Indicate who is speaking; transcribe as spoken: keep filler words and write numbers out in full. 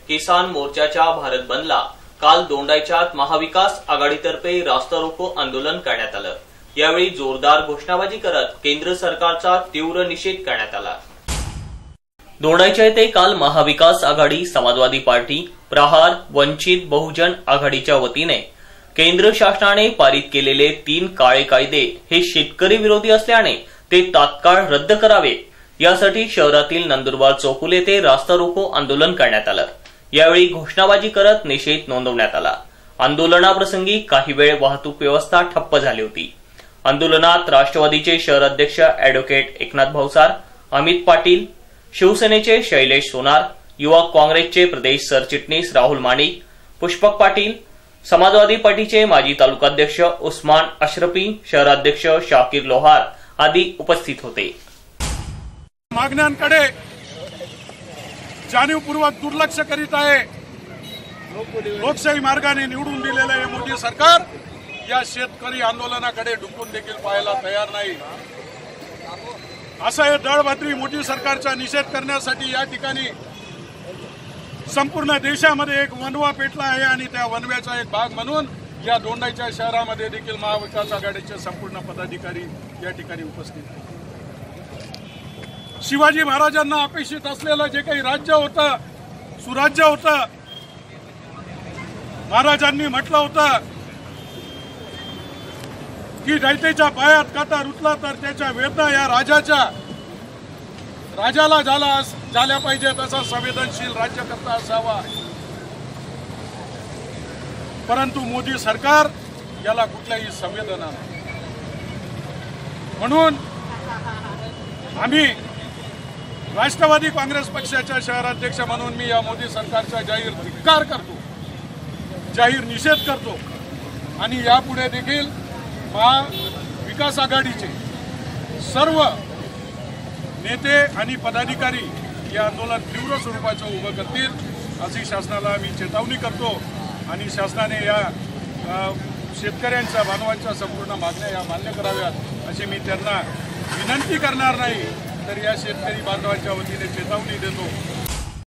Speaker 1: किसान मोर्चाच्या भारत बंदला काल दोंडाईच्यात महाविकास आघाडीतर्फे रास्ता रोको आंदोलन करण्यात आलं। यावेळी जोरदार घोषणाबाजी करत केंद्र सरकारचा तीव्र निषेध करण्यात आला। दोंडाईच्या येथे काल महाविकास आघाडी, समाजवादी पार्टी, प्रहार, वंचित बहुजन आघाडीच्या वतीने केंद्र शासनाने पारित केलेले तीन काळे कायदे हे शेतकरी विरोधी असल्याने ते तात्काळ रद्द करावे यासाठी शहरातील नंदुरबार चौफुल येथे रास्ता रोको आंदोलन करण्यात आलं। यावेळी घोषणाबाजी करत निषेध नोंदवण्यात आला। आंदोलनाप्रसंगी काही वेळ वाहतूक व्यवस्था ठप्प झाली होती। आंदोलनात राष्ट्रवादीचे शहर अध्यक्ष अॅडव्होकेट एकनाथ भाऊसार, अमित पाटील, शिवसेनेचे शैलेश सोनार, युवा काँग्रेसचे प्रदेश सरचिटणीस राहुल माणिक, पुष्पक पाटील, समाजवादी पार्टीचे माजी तालुकाध्यक्ष उस्मान अशरफी, शहराध्यक्ष शाकीर लोहार आदी उपस्थित होते।
Speaker 2: मागण्यांकडे जाणीवपूर्वक दुर्लक्ष करीत आहे। लोकशाही मार्गाने निवडून दिलेले हे मोदी सरकार या शेतकरी आंदोलनाकडे डुकून देखील पाहायला तयार नाही। असा हे दळभद्री मोदी सरकारचा निषेध करण्यासाठी या ठिकाणी संपूर्ण देशामध्ये एक वनवा पेटला आहे आणि त्या वनव्याचा एक भाग म्हणून या दोंडाईच्या शहरामध्ये देखील महाविकास आघाडीचे संपूर्ण पदाधिकारी या ठिकाणी उपस्थित आहेत। शिवाजी महाराजांना अपेक्षित असलेलं जे काही राज्य होतं, सुराज्य होतं, महाराजांनी म्हटलं होतं की दैतेच्या पायात काटा रुतला तर त्याच्या वेदना या राजाच्या राजाला झाला झाल्या पाहिजेत असा संवेदनशील राज्यकर्ता असावा। परंतु मोदी सरकार याला कुठल्याही संवेदना नाही। म्हणून आम्ही राष्ट्रवादी काँग्रेस पक्षाच्या शहराध्यक्ष म्हणून मी या मोदी सरकारचा जाहीर धिक्कार करतो, जाहीर निषेध करतो आणि यापुढे देखील महाविकास आघाडीचे सर्व नेते आणि पदाधिकारी या आंदोलन तीव्र स्वरूपाचं उभं करतील अशी शासनाला मी चेतावणी करतो आणि शासनाने या शेतकऱ्यांच्या बांधवांच्या संपूर्ण मागण्या या मान्य कराव्यात अशी मी त्यांना विनंती करणार नाही, तर या शेतकरी बांधवांच्या वतीने चेतावणी देतो।